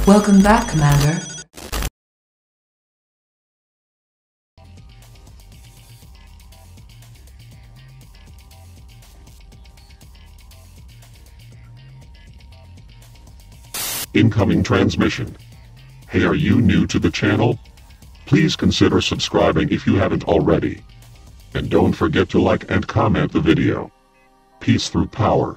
Welcome back, Commander. Incoming transmission. Hey, are you new to the channel? Please consider subscribing if you haven't already. And don't forget to like and comment the video. Peace through power.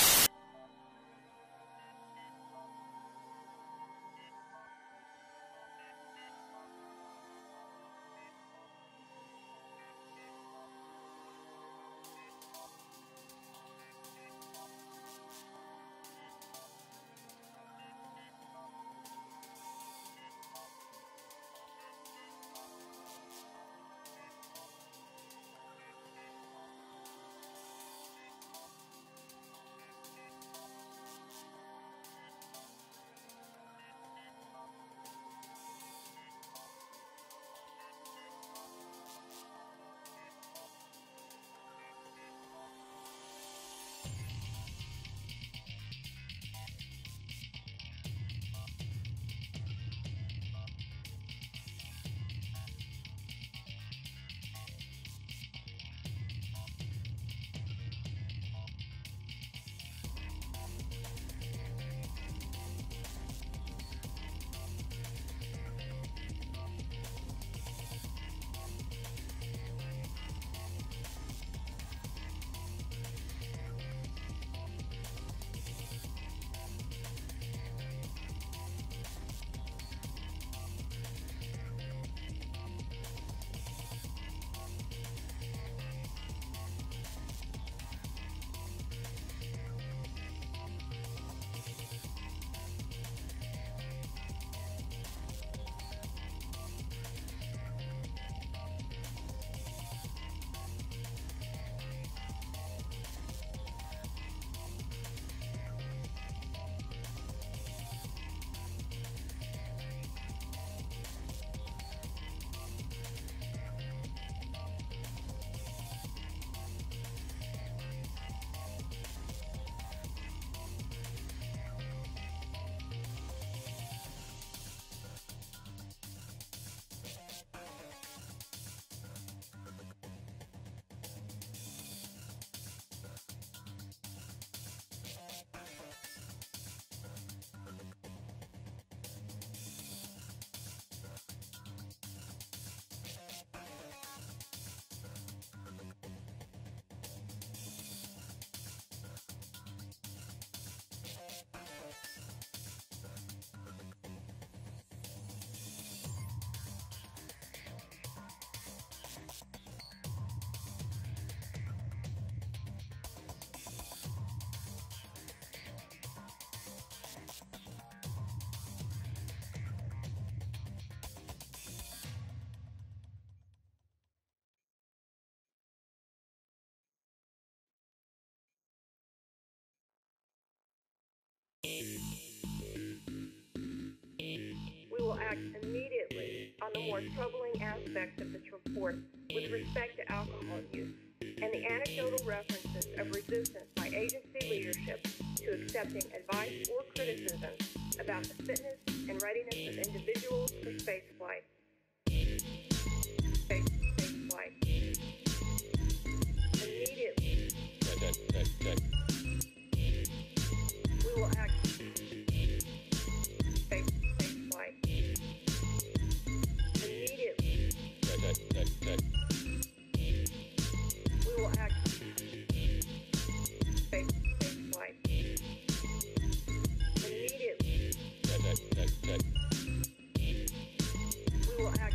We will act immediately on the more troubling aspects of this report with respect to alcohol use and the anecdotal references of resistance by agency leadership to accepting advice or criticism about the fitness and readiness of individuals for spaceflight. Spaceflight. Immediately. We will act. Spaceflight. Immediately. We will act. Spaceflight. Immediately. We will act.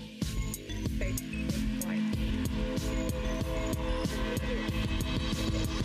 Spaceflight. Immediately.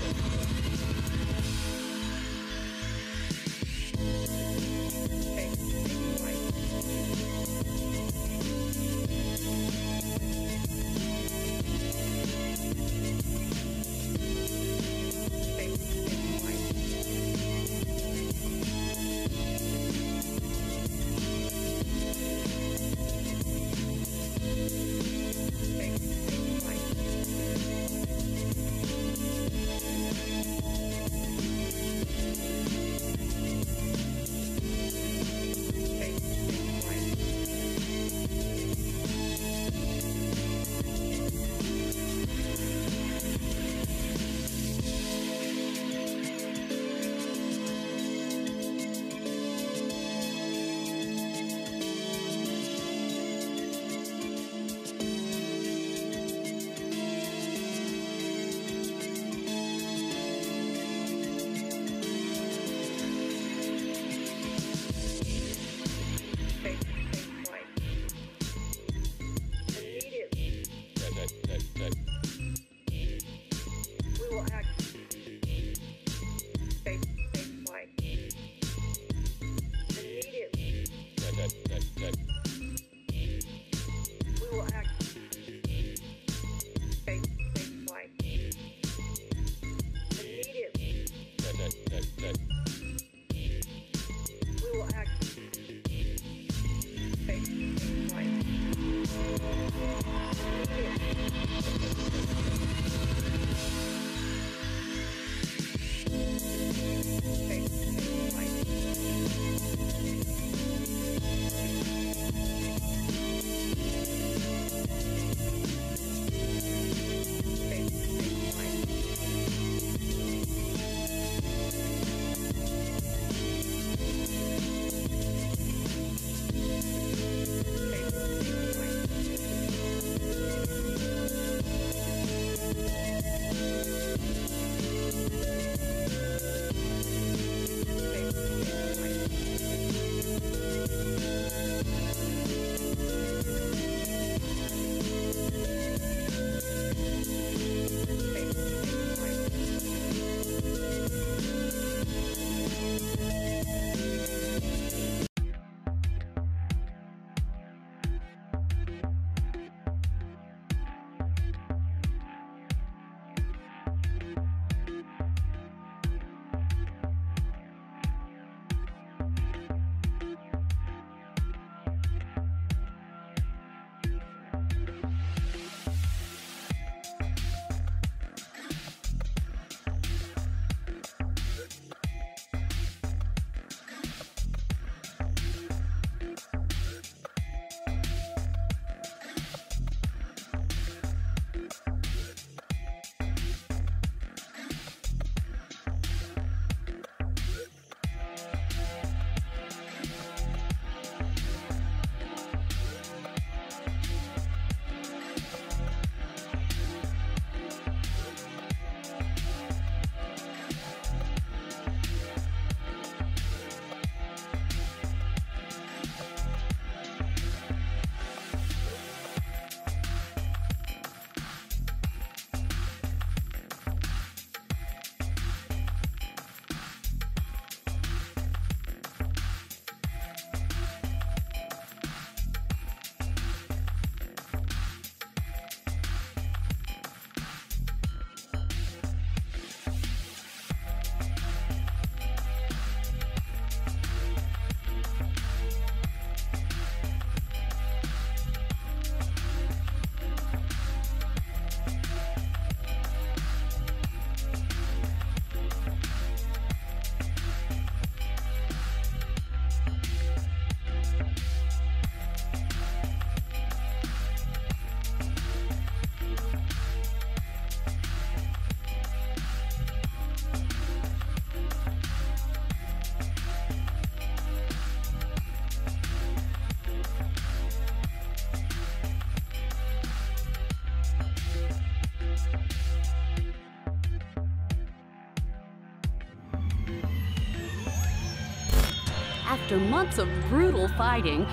After months of brutal fighting,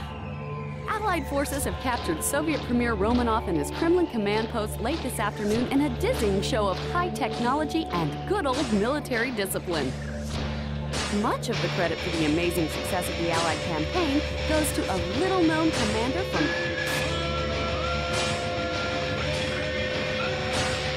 Allied forces have captured Soviet Premier Romanov and his Kremlin command post late this afternoon in a dizzying show of high technology and good old military discipline. Much of the credit for the amazing success of the Allied campaign goes to a little-known commander from